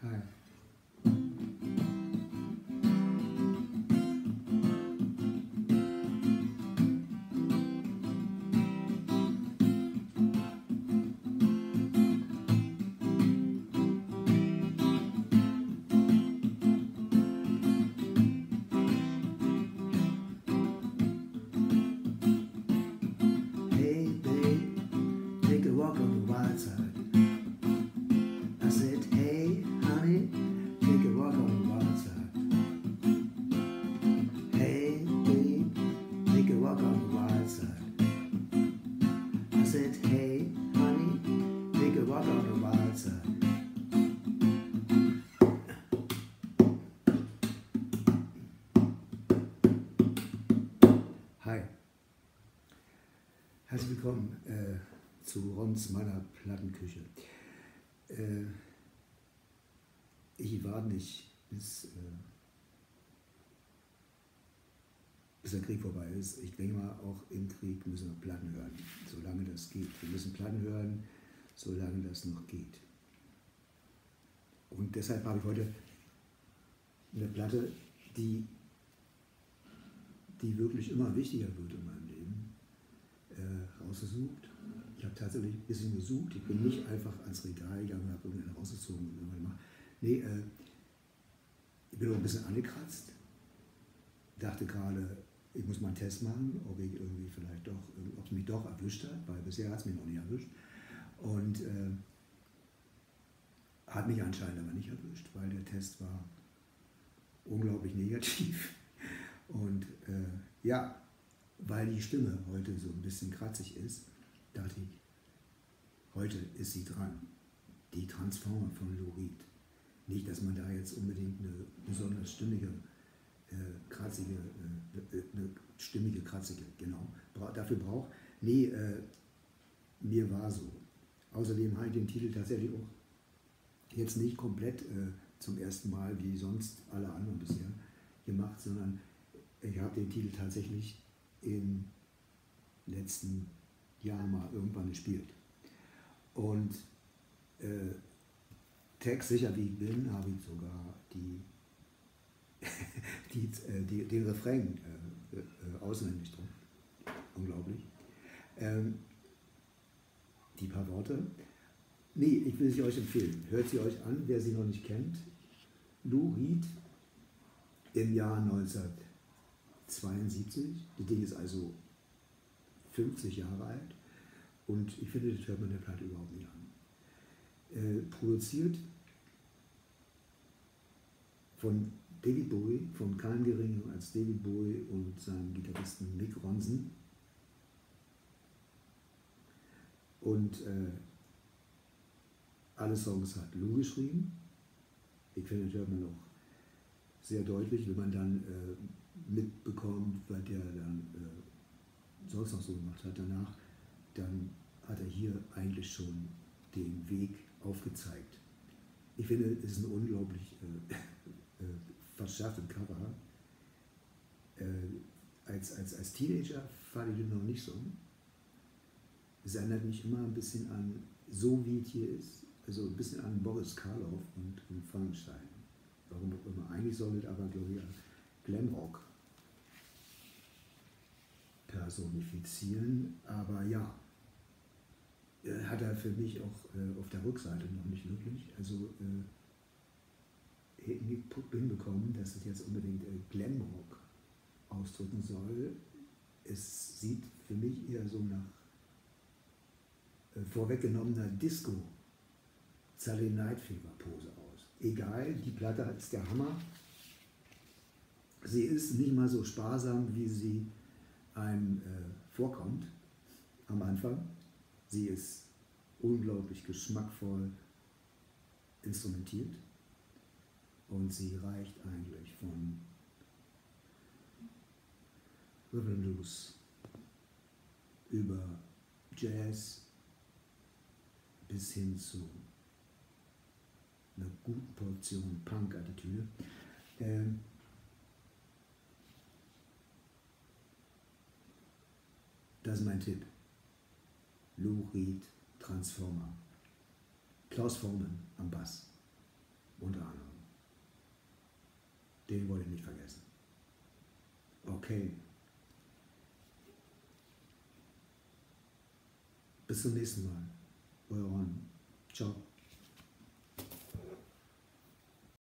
Hi. Hey babe, take a walk on the wild side. I said, hey honey, take a walk on the wild side. Hey babe, take a walk on the wild side. I said, hey honey, take a walk on the wild side. Hi. Herzlich willkommen zu Rons meiner Plattenküche. Ich warte nicht, bis der Krieg vorbei ist. Ich denke mal, auch im Krieg müssen wir Platten hören, solange das geht. Wir müssen Platten hören, solange das noch geht. Und deshalb habe ich heute eine Platte, die wirklich immer wichtiger wird in meinem Leben, rausgesucht. Ich habe tatsächlich ein bisschen gesucht. Ich bin nicht einfach ans Regal gegangen und habe irgendeine rausgezogen und irgendwann gemacht. Nee, ich bin auch ein bisschen angekratzt. Dachte gerade, ich muss mal einen Test machen, ob ich irgendwie vielleicht doch, ob es mich doch erwischt hat, weil bisher hat es mich noch nicht erwischt. Und hat mich anscheinend aber nicht erwischt, weil der Test war unglaublich negativ. Und ja, weil die Stimme heute so ein bisschen kratzig ist, dachte ich, heute ist sie dran. Die Transformer von Lou Reed. Nicht, dass man da jetzt unbedingt eine besonders stimmige, kratzige, genau, dafür braucht. Nee, mir war so. Außerdem habe ich den Titel tatsächlich auch jetzt nicht komplett zum ersten Mal, wie sonst alle anderen bisher, gemacht, sondern ich habe den Titel tatsächlich in den letzten Jahren mal irgendwann gespielt. Und textsicher wie ich bin, habe ich sogar den Refrain auswendig drauf. Unglaublich. Die paar Worte. Nee, ich will sie euch empfehlen. Hört sie euch an, wer sie noch nicht kennt. Lou Reed im Jahr 1972. Das Ding ist also 50 Jahre alt. Und ich finde, das hört man der Platte überhaupt nicht an. Produziert von David Bowie, von keinem Geringeren als David Bowie und seinem Gitarristen Mick Ronson. Und alle Songs hat Lou geschrieben. Ich finde, das hört man auch sehr deutlich, wenn man dann mitbekommt, was der dann sonst noch so gemacht hat danach, dann hat er hier eigentlich schon den Weg aufgezeigt. Ich finde, es ist ein unglaublich verschärftes Cover. Als Teenager fand ich das noch nicht so. Es erinnert mich immer ein bisschen an, so wie es hier ist, also ein bisschen an Boris Karloff und Frankenstein. Warum auch immer. Eigentlich soll es aber, glaube ich, Glamrock personifizieren, aber ja, hat er für mich auch auf der Rückseite noch nicht wirklich. Also hinbekommen, dass es jetzt unbedingt Glamrock ausdrücken soll. Es sieht für mich eher so nach vorweggenommener Disco Saturday Night Fever Pose aus. Egal, die Platte ist der Hammer. Sie ist nicht mal so sparsam, wie sie einem vorkommt am Anfang. Sie ist unglaublich geschmackvoll instrumentiert und sie reicht eigentlich von Rhythm and Blues über Jazz bis hin zu einer guten Portion Punk-Attitüde. Das ist mein Tipp. Lou Reed, Transformer. Klaus Voormann am Bass unter Den wollte ich nicht vergessen. Okay. Bis zum nächsten Mal. Euer Ron. Ciao.